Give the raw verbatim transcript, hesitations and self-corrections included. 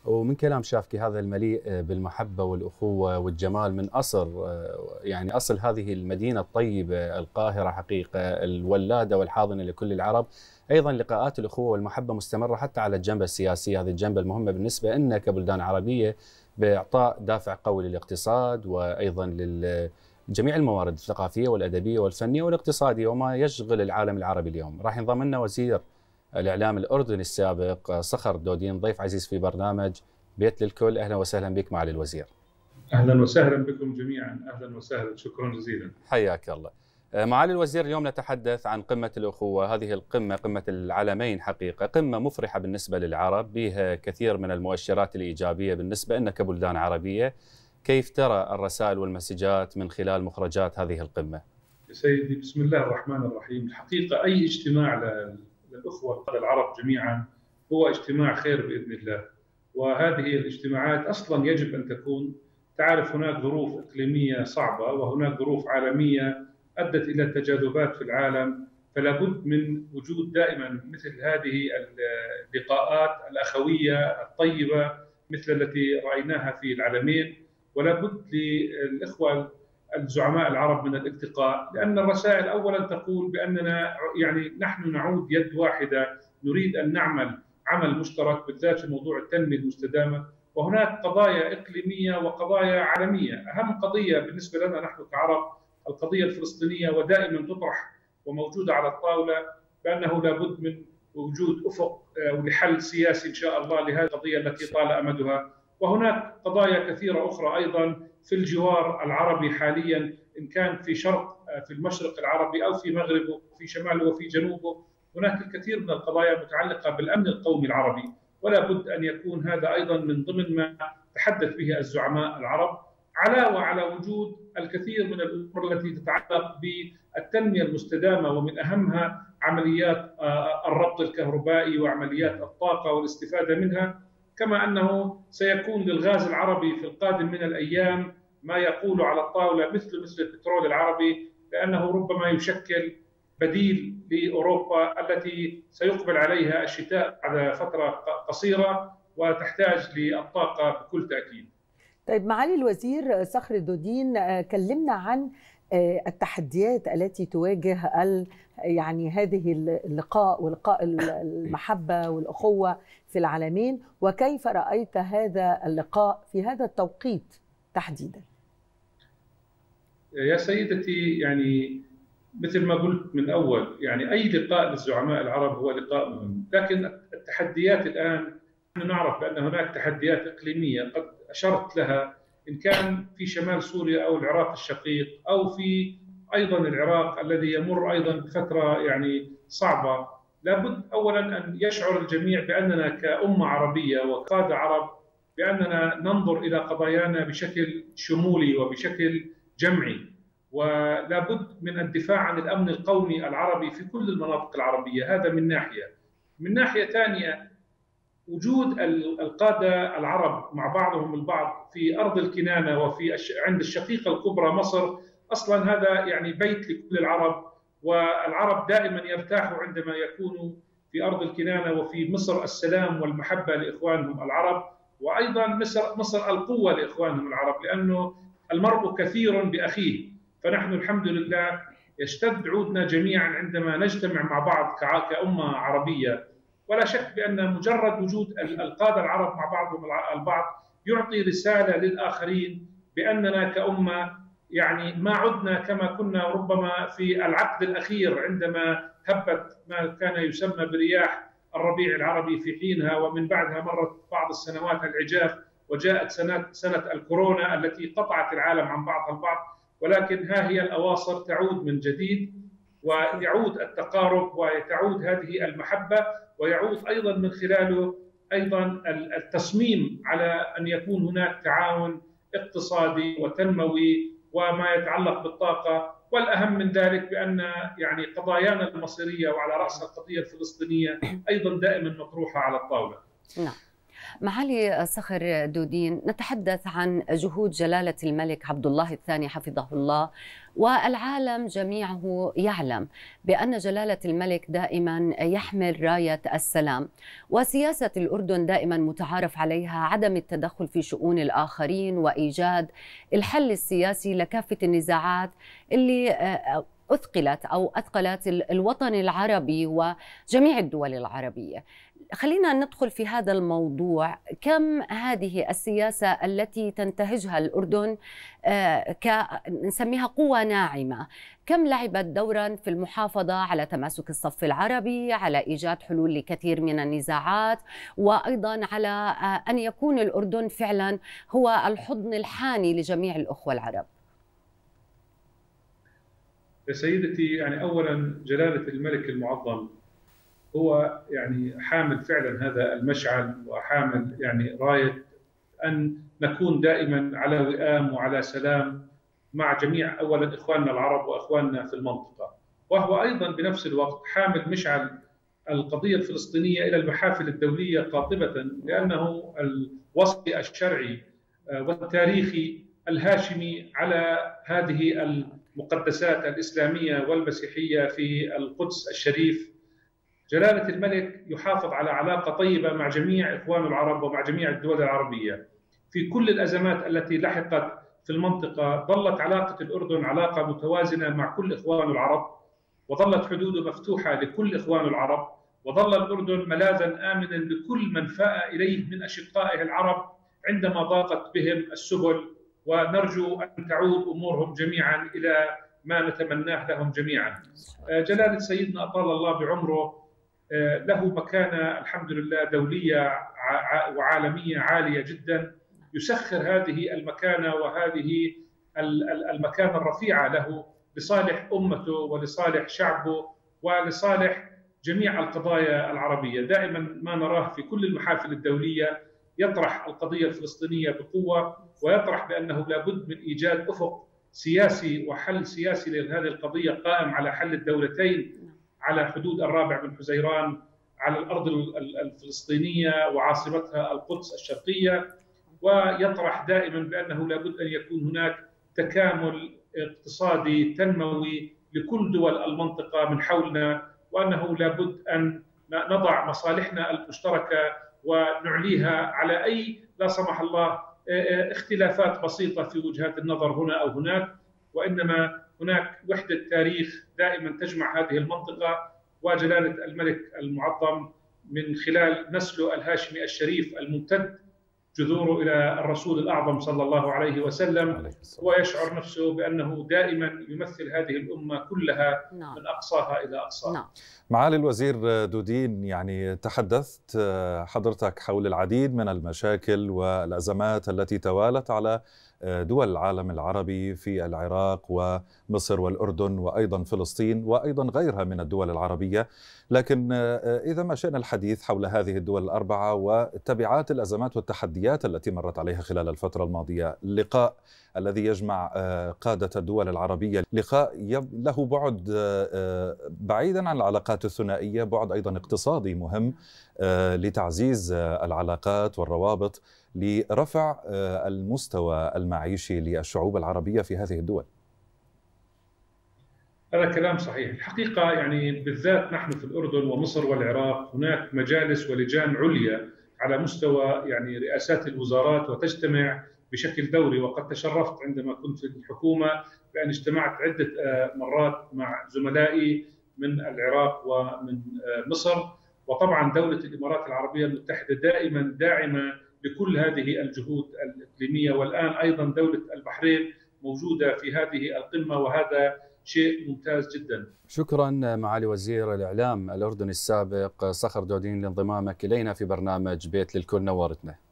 ومن كلام شافكي هذا المليء بالمحبة والأخوة والجمال من أصل يعني أصل هذه المدينة الطيبة القاهرة حقيقة الولادة والحاضنة لكل العرب. أيضا لقاءات الأخوة والمحبة مستمرة حتى على الجنبة السياسية، هذه الجنبة المهمة بالنسبة لنا كبلدان عربية بإعطاء دافع قوي للاقتصاد وأيضا لجميع الموارد الثقافية والأدبية والفنية والاقتصادية وما يشغل العالم العربي اليوم. راح ينضم لنا وزير الإعلام الأردني السابق صخر دودين، ضيف عزيز في برنامج بيت للكل. أهلا وسهلا بك معالي الوزير. أهلا وسهلا بكم جميعا، أهلا وسهلا، شكرا جزيلا. حياك الله. معالي الوزير، اليوم نتحدث عن قمة الأخوة، هذه القمة قمة العالمين حقيقة، قمة مفرحة بالنسبة للعرب، بها كثير من المؤشرات الإيجابية بالنسبة لنا كبلدان عربية. كيف ترى الرسائل والمسجات من خلال مخرجات هذه القمة؟ سيدي، بسم الله الرحمن الرحيم. الحقيقة أي اجتماع للأخوة العرب جميعا هو اجتماع خير بإذن الله، وهذه الاجتماعات أصلا يجب أن تكون، تعرف هناك ظروف إقليمية صعبة وهناك ظروف عالمية أدت إلى تجاذبات في العالم، فلا بد من وجود دائما مثل هذه اللقاءات الأخوية الطيبة مثل التي رأيناها في العالمين، ولا بد للإخوة الزعماء العرب من الالتقاء، لأن الرسائل أولا تقول بأننا يعني نحن نعود يد واحدة، نريد أن نعمل عمل مشترك بالذات في موضوع التنمية المستدامة. وهناك قضايا إقليمية وقضايا عالمية. أهم قضية بالنسبة لنا نحن كعرب القضية الفلسطينية، ودائما تطرح وموجودة على الطاولة بأنه لابد من وجود أفق ولحل سياسي إن شاء الله لهذه القضية التي طال أمدها. وهناك قضايا كثيرة أخرى أيضا في الجوار العربي حاليا، إن كان في شرق في المشرق العربي أو في مغربه في شماله وفي جنوبه، هناك الكثير من القضايا متعلقة بالأمن القومي العربي، ولا بد أن يكون هذا أيضا من ضمن ما تحدث به الزعماء العرب، علاوة على وجود الكثير من الأمور التي تتعلق بالتنمية المستدامة، ومن أهمها عمليات الربط الكهربائي وعمليات الطاقة والاستفادة منها، كما أنه سيكون للغاز العربي في القادم من الأيام ما يقول على الطاولة مثل مثل البترول العربي، لأنه ربما يشكل بديل لأوروبا التي سيقبل عليها الشتاء بعد فترة قصيرة وتحتاج للطاقة بكل تأكيد. طيب معالي الوزير صخر دودين، كلمنا عن التحديات التي تواجه يعني هذه اللقاء ولقاء المحبة والأخوة في العالمين، وكيف رأيت هذا اللقاء في هذا التوقيت تحديدا؟ يا سيدتي، يعني مثل ما قلت من أول، يعني أي لقاء للزعماء العرب هو لقاء مهم، لكن التحديات الآن نحن نعرف بأن هناك تحديات إقليمية قد أشرت لها، إن كان في شمال سوريا أو العراق الشقيق أو في أيضا العراق الذي يمر أيضا بفترة يعني صعبة. لابد أولا أن يشعر الجميع بأننا كأمة عربية وقادة عرب بأننا ننظر إلى قضايانا بشكل شمولي وبشكل جمعي، ولابد من الدفاع عن الأمن القومي العربي في كل المناطق العربية. هذا من ناحية. من ناحية ثانية، وجود القادة العرب مع بعضهم البعض في أرض الكنانة وفي عند الشقيقة الكبرى مصر، أصلا هذا يعني بيت لكل العرب، والعرب دائما يرتاحوا عندما يكونوا في أرض الكنانة وفي مصر السلام والمحبة لإخوانهم العرب، وأيضا مصر مصر القوة لإخوانهم العرب، لأنه المرء كثير بأخيه. فنحن الحمد لله يشتد عودنا جميعا عندما نجتمع مع بعض كأمة عربية. ولا شك بأن مجرد وجود القادة العرب مع بعضهم البعض يعطي رسالة للآخرين بأننا كأمة يعني ما عدنا كما كنا ربما في العقد الأخير عندما هبت ما كان يسمى برياح الربيع العربي في حينها، ومن بعدها مرت بعض السنوات العجاف وجاءت سنة سنة الكورونا التي قطعت العالم عن بعضها البعض، ولكن ها هي الأواصر تعود من جديد، ويعود التقارب وتعود هذه المحبة، ويعود أيضا من خلاله أيضا التصميم على أن يكون هناك تعاون اقتصادي وتنموي وما يتعلق بالطاقة. والأهم من ذلك بأن يعني قضايانا المصيرية وعلى رأسها القضية الفلسطينية أيضا دائما مطروحة على الطاولة. نعم. معالي صخر دودين، نتحدث عن جهود جلالة الملك عبد الله الثاني حفظه الله، والعالم جميعه يعلم بأن جلالة الملك دائما يحمل راية السلام، وسياسة الأردن دائما متعارف عليها عدم التدخل في شؤون الآخرين وإيجاد الحل السياسي لكافة النزاعات اللي أثقلت أو أثقلت الوطن العربي وجميع الدول العربية. خلينا ندخل في هذا الموضوع. كم هذه السياسة التي تنتهجها الأردن ك نسميها قوة ناعمة، كم لعبت دورا في المحافظة على تماسك الصف العربي، على إيجاد حلول لكثير من النزاعات، وأيضا على أن يكون الأردن فعلا هو الحضن الحاني لجميع الأخوة العرب؟ يا سيدتي، يعني أولا جلالة الملك المعظم هو يعني حامل فعلا هذا المشعل، وحامل يعني راية أن نكون دائما على وئام وعلى سلام مع جميع أولا إخواننا العرب وإخواننا في المنطقة، وهو أيضا بنفس الوقت حامل مشعل القضية الفلسطينية إلى المحافل الدولية قاطبة، لأنه الوصي الشرعي والتاريخي الهاشمي على هذه المقدسات الإسلامية والمسيحية في القدس الشريف. جلالة الملك يحافظ على علاقة طيبة مع جميع إخوان العرب ومع جميع الدول العربية. في كل الأزمات التي لحقت في المنطقة ظلت علاقة الأردن علاقة متوازنة مع كل إخوان العرب، وظلت حدوده مفتوحة لكل إخوان العرب، وظل الأردن ملاذا آمنا لكل من فاء إليه من أشقائه العرب عندما ضاقت بهم السبل، ونرجو أن تعود أمورهم جميعا إلى ما نتمناه لهم جميعا. جلالة سيدنا أطال الله بعمره له مكانة الحمد لله دولية وعالمية عالية جدا، يسخر هذه المكانة وهذه المكانة الرفيعة له لصالح أمته ولصالح شعبه ولصالح جميع القضايا العربية. دائما ما نراه في كل المحافل الدولية يطرح القضية الفلسطينية بقوة، ويطرح بأنه لابد من إيجاد أفق سياسي وحل سياسي لهذه القضية قائم على حل الدولتين على حدود الرابع من حزيران على الأرض الفلسطينية وعاصمتها القدس الشرقية، ويطرح دائما بأنه لابد أن يكون هناك تكامل اقتصادي تنموي لكل دول المنطقة من حولنا، وأنه لابد أن نضع مصالحنا المشتركة ونعليها على أي لا سمح الله اختلافات بسيطة في وجهات النظر هنا أو هناك، وإنما هناك وحدة تاريخ دائما تجمع هذه المنطقة. وجلالة الملك المعظم من خلال نسله الهاشمي الشريف الممتد جذوره إلى الرسول الأعظم صلى الله عليه وسلم، ويشعر نفسه بأنه دائما يمثل هذه الأمة كلها من أقصاها إلى أقصاها. معالي الوزير دودين، يعني تحدثت حضرتك حول العديد من المشاكل والأزمات التي توالت على دول العالم العربي في العراق ومصر والأردن وأيضا فلسطين وأيضا غيرها من الدول العربية، لكن إذا ما شئنا الحديث حول هذه الدول الأربعة وتبعات الأزمات والتحديات التي مرت عليها خلال الفترة الماضية، اللقاء الذي يجمع قادة الدول العربية لقاء له بعد بعيدا عن العلاقات الثنائية، بعد أيضا اقتصادي مهم لتعزيز العلاقات والروابط لرفع المستوى المعيشي للشعوب العربية في هذه الدول. هذا كلام صحيح الحقيقة، يعني بالذات نحن في الأردن ومصر والعراق هناك مجالس ولجان عليا على مستوى يعني رئاسات الوزارات وتجتمع بشكل دوري، وقد تشرفت عندما كنت في الحكومة بأن اجتمعت عدة مرات مع زملائي من العراق ومن مصر. وطبعا دولة الإمارات العربية المتحدة دائما داعمة لكل هذه الجهود الإقليمية، والآن أيضا دولة البحرين موجودة في هذه القمة، وهذا شيء ممتاز جدا. شكرا معالي وزير الإعلام الأردني السابق صخر دودين لانضمامك إلينا في برنامج بيت للكل، نورتنا.